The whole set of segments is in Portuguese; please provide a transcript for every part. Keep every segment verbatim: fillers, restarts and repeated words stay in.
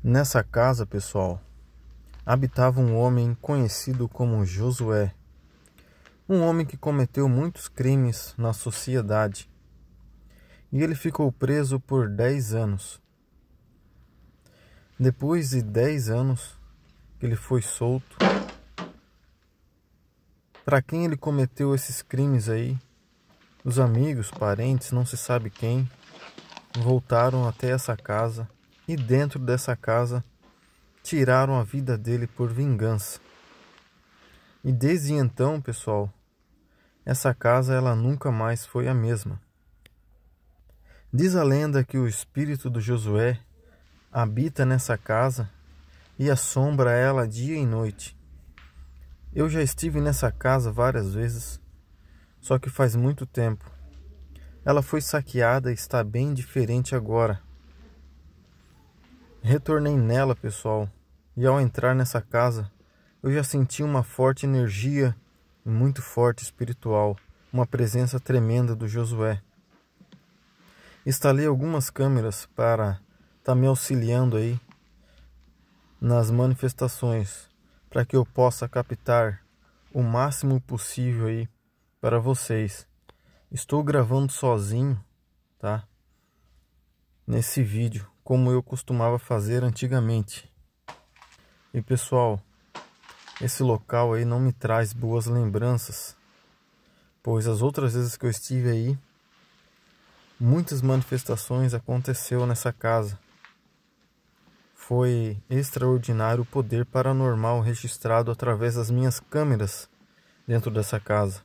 Nessa casa, pessoal, habitava um homem conhecido como Josué. Um homem que cometeu muitos crimes na sociedade. E ele ficou preso por dez anos. Depois de dez anos, ele foi solto. Para quem ele cometeu esses crimes aí, os amigos, parentes, não se sabe quem, voltaram até essa casa e dentro dessa casa tiraram a vida dele por vingança. E desde então, pessoal, essa casa ela nunca mais foi a mesma. Diz a lenda que o espírito do Josué habita nessa casa e assombra ela dia e noite. Eu já estive nessa casa várias vezes, só que faz muito tempo. Ela foi saqueada e está bem diferente agora. Retornei nela, pessoal, e ao entrar nessa casa, eu já senti uma forte energia, muito forte espiritual, uma presença tremenda do Josué. Instalei algumas câmeras para estar me auxiliando aí nas manifestações, para que eu possa captar o máximo possível aí para vocês. Estou gravando sozinho, tá? Nesse vídeo, como eu costumava fazer antigamente. E pessoal, esse local aí não me traz boas lembranças, pois as outras vezes que eu estive aí, muitas manifestações aconteceu nessa casa. Foi extraordinário o poder paranormal registrado através das minhas câmeras dentro dessa casa.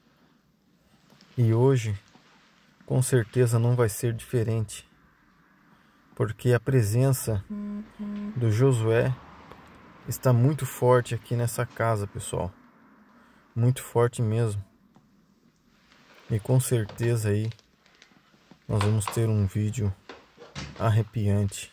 E hoje, com certeza não vai ser diferente, porque a presença do Josué está muito forte aqui nessa casa, pessoal. Muito forte mesmo. E com certeza aí nós vamos ter um vídeo arrepiante.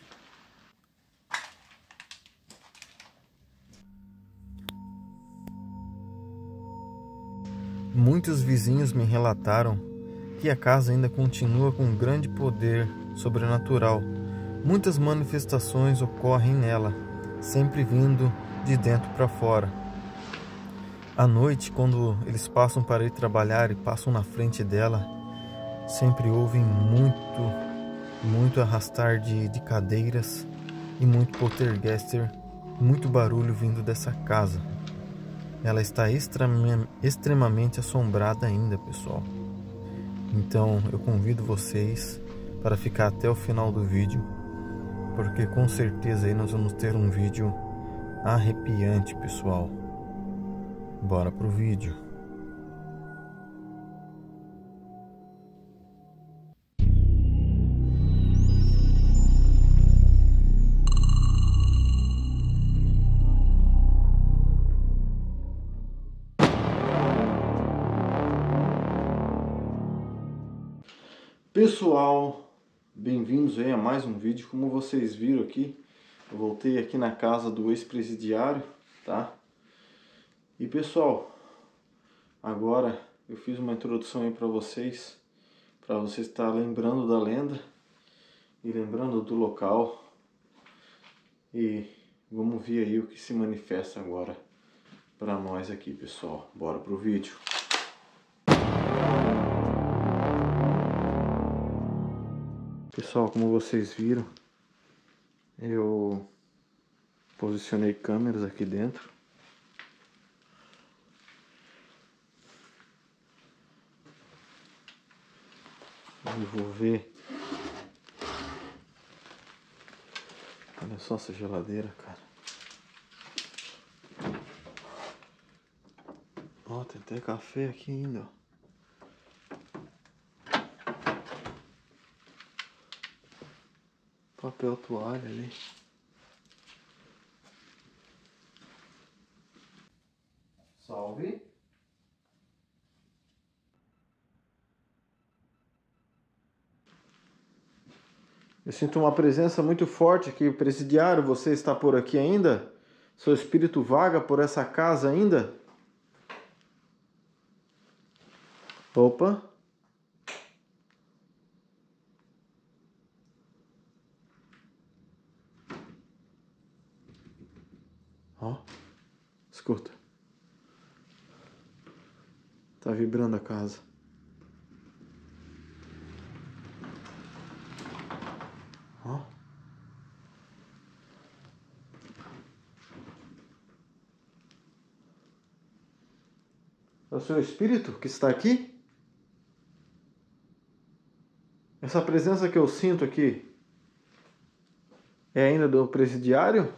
Muitos vizinhos me relataram que a casa ainda continua com um grande poder sobrenatural. Muitas manifestações ocorrem nela, sempre vindo de dentro para fora. À noite, quando eles passam para ir trabalhar e passam na frente dela, sempre ouvem muito, muito arrastar de, de cadeiras e muito poltergeister, muito barulho vindo dessa casa. Ela está extremamente, extremamente assombrada ainda, pessoal. Então eu convido vocês para ficar até o final do vídeo, porque com certeza aí nós vamos ter um vídeo arrepiante, pessoal. Bora pro vídeo. Pessoal, bem-vindos aí a mais um vídeo. Como vocês viram aqui, eu voltei aqui na casa do ex-presidiário, tá? E pessoal, agora eu fiz uma introdução aí para vocês, para vocês estar lembrando da lenda e lembrando do local. E vamos ver aí o que se manifesta agora para nós aqui, pessoal. Bora pro vídeo. Pessoal, como vocês viram, eu posicionei câmeras aqui dentro. Eu vou ver. Olha só essa geladeira, cara. Ó, tem até café aqui ainda, ó. Papel toalha ali. Salve. Eu sinto uma presença muito forte aqui. Presidiário, você está por aqui ainda? Seu espírito vaga por essa casa ainda? Opa. Ó, escuta. Tá vibrando a casa. Ó. É o seu espírito que está aqui? Essa presença que eu sinto aqui é ainda do presidiário?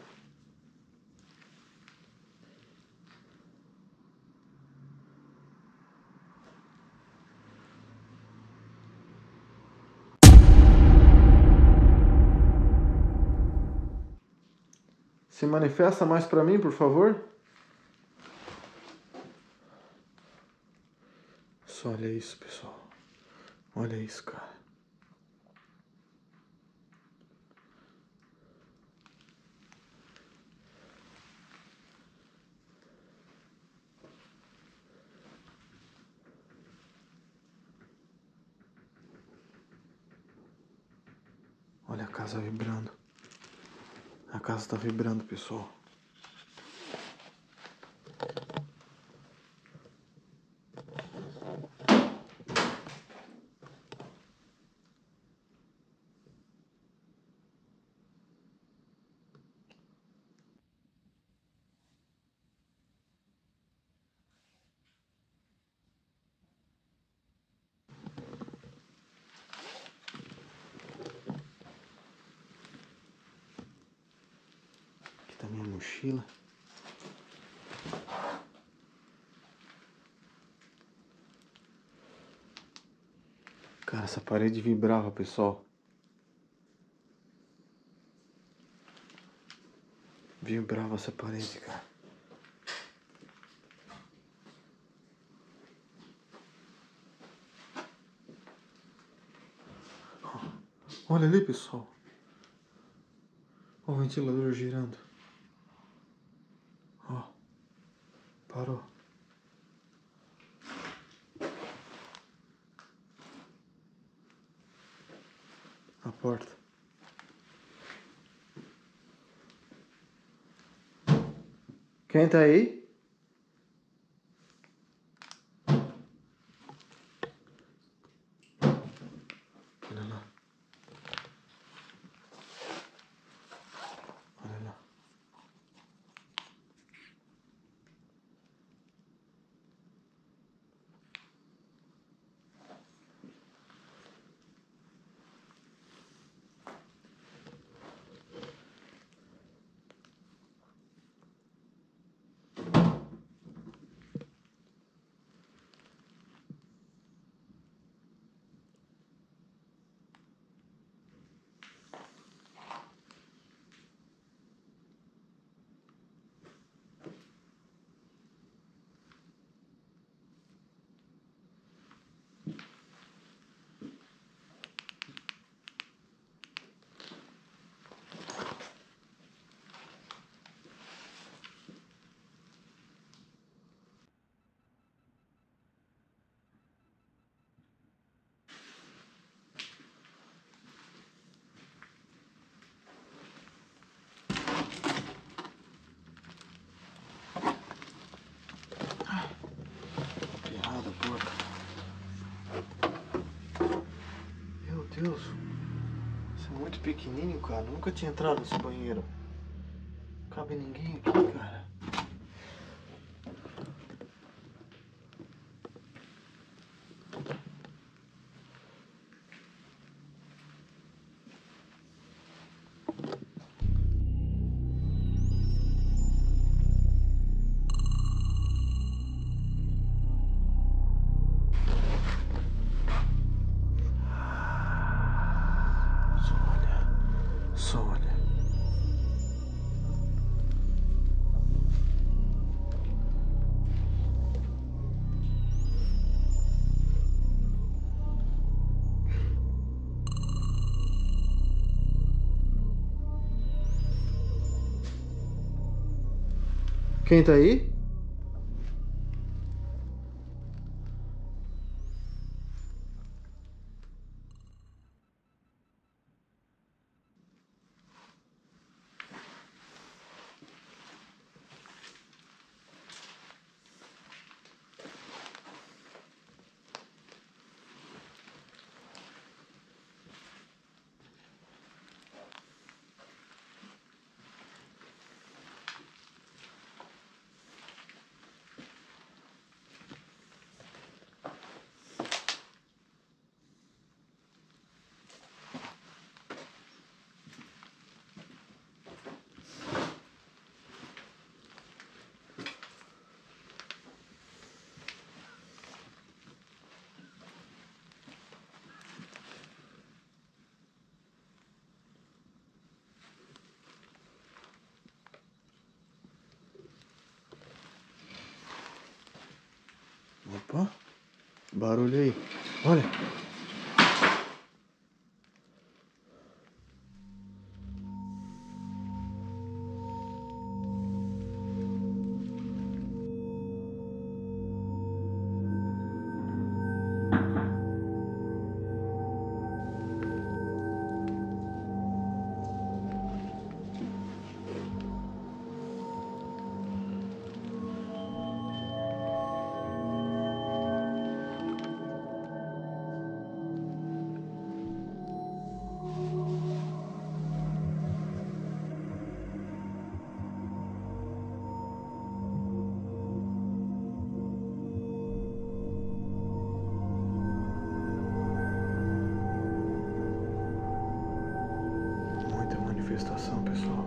Se manifesta mais para mim, por favor. Só olha isso, pessoal. Olha isso, cara. Olha a casa vibrando. A casa está vibrando, pessoal. Aqui tá minha mochila. Cara, essa parede vibrava, pessoal. Vibrava essa parede, cara. Olha ali, pessoal. Olha o ventilador girando. Ó. Parou. A porta. Quem tá aí? Olha lá. Olha lá. Ferrada a porta. Meu Deus. Isso é muito pequenininho, cara. Nunca tinha entrado nesse banheiro. Não cabe ninguém aqui, cara. Só olha. Só olha. Quem tá aí? barulho aí. Olha. Manifestação, pessoal.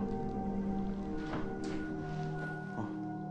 Ó.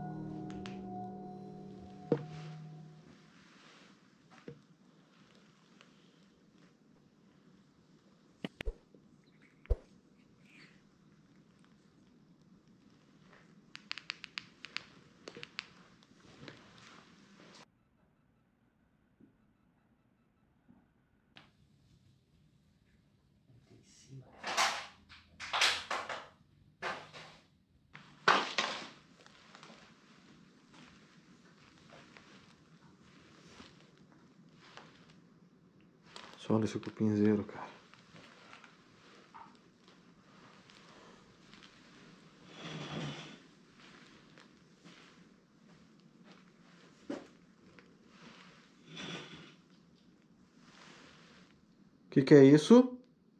Só olha esse cupinzeiro, cara. O que que é isso?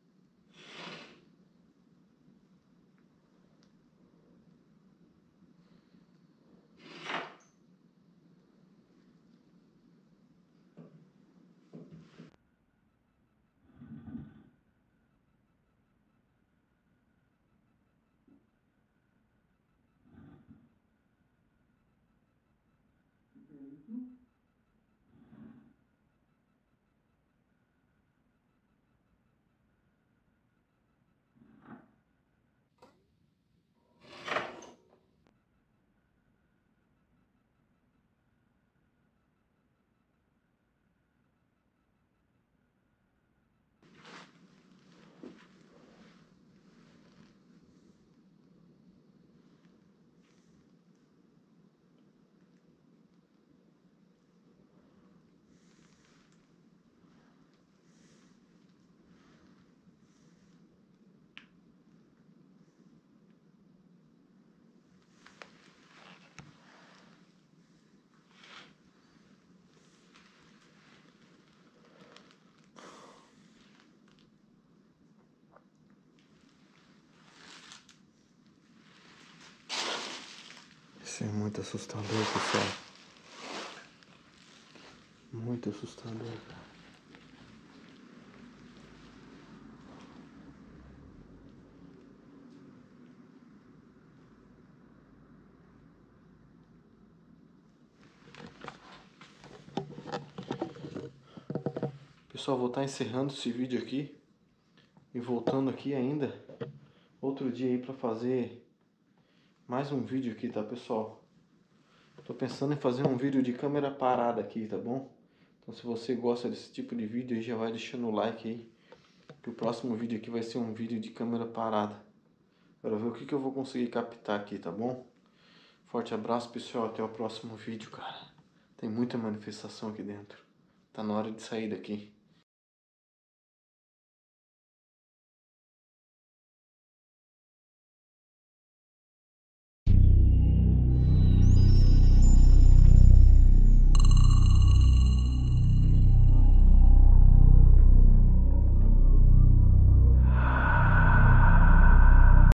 Isso é muito assustador, pessoal. Muito assustador, cara. Pessoal, vou estar encerrando esse vídeo aqui e voltando aqui ainda outro dia aí pra fazer mais um vídeo aqui, tá, pessoal? Tô pensando em fazer um vídeo de câmera parada aqui, tá bom? Então se você gosta desse tipo de vídeo aí, já vai deixando o like aí, que o próximo vídeo aqui vai ser um vídeo de câmera parada. Quero ver o que que eu vou conseguir captar aqui, tá bom? Forte abraço, pessoal, até o próximo vídeo, cara. Tem muita manifestação aqui dentro. Tá na hora de sair daqui.